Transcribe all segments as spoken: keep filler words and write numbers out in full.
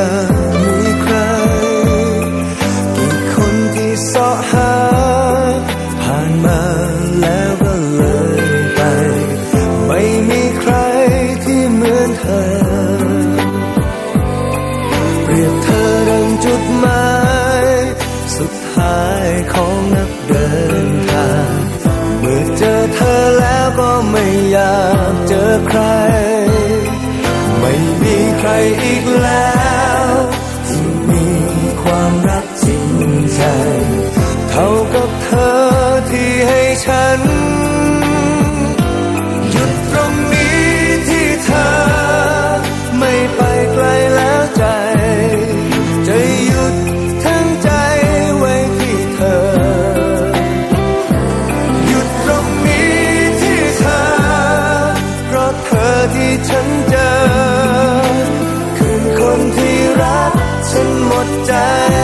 มีใครกี่คนที่เสาะหาผ่านมาแล้วก็เลยไปไม่มีใครที่เหมือนเธอเปรียบเธอดังจุดหมายสุดท้ายของนักเดินทางเมื่อเจอเธอแล้วก็ไม่อยากเจอใครไม่มีใครอีกแล้วที่มีความรักจริงใจเท่ากับเธอที่ให้ฉันหยุดตรงนี้ที่เธอไม่ไปไกลแล้วใจจะหยุดทั้งใจไว้ที่เธอหยุดตรงนี้ที่เธอเพราะเธอที่ฉันเจอคือคนที่รักฉันหมดใจ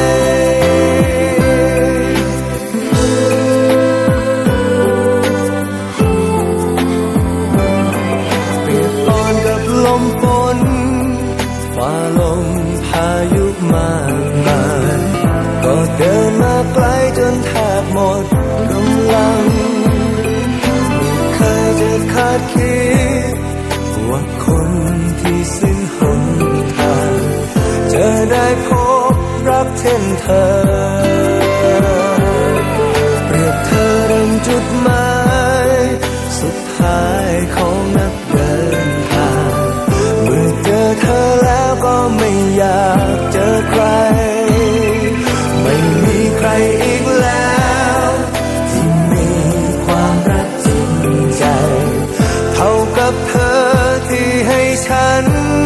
เปรียบปอนกับลมฝนฝ่าลมพายุมากมายก็เดินมาไกลจนแทบหมดกำลังไม่เคยจะคาดคิดว่าคนที่สิ้นหนทางจะได้พบรักเช่นเธอเปรียบเธอดังจุดหมายสุดท้ายของนักเดินทางเมื่อเจอเธอแล้วก็ไม่อยากเจอใครไม่มีใครอีกแล้วที่มีความรักจริงใจเท่ากับเธอที่ให้ฉัน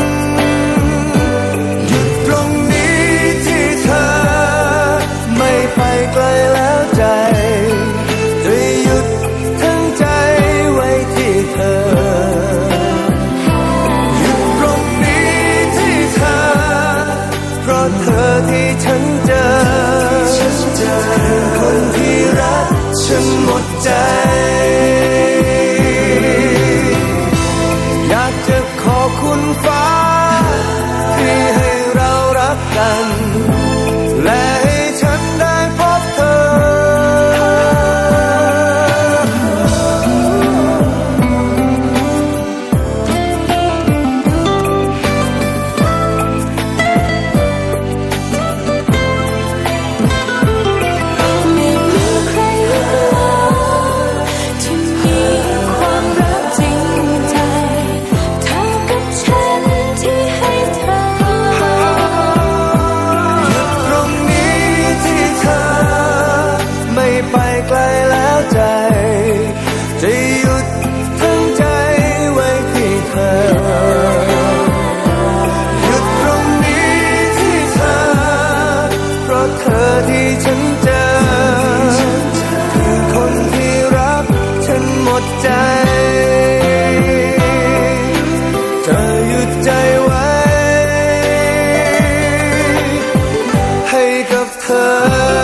หยุดตรงนี้ที่เธอไม่ไปไกลแล้วใจจะหยุดทั้งใจไว้ที่เธอหยุดตรงนี้ที่เธอเพราะเธอที่ฉันเจอคือคนที่รักฉันหมดใจอยากจะขอบคุณฟ้าที่ให้เรารักกันและให้ฉันได้พบเธอไม่มีใครอีกแล้วที่มีความรักจริงใจเท่ากับฉันที่ให้เธอหยุดตรงนี้ที่เธอไม่ไปไกลแล้วใจจะหยุดทั้งใจไว้ที่เธอหยุดตรงนี้ที่เธอเพราะเธอที่ฉันเจอคือคนที่รักฉันหมดใจจะหยุดใจไว้ให้กับเธอ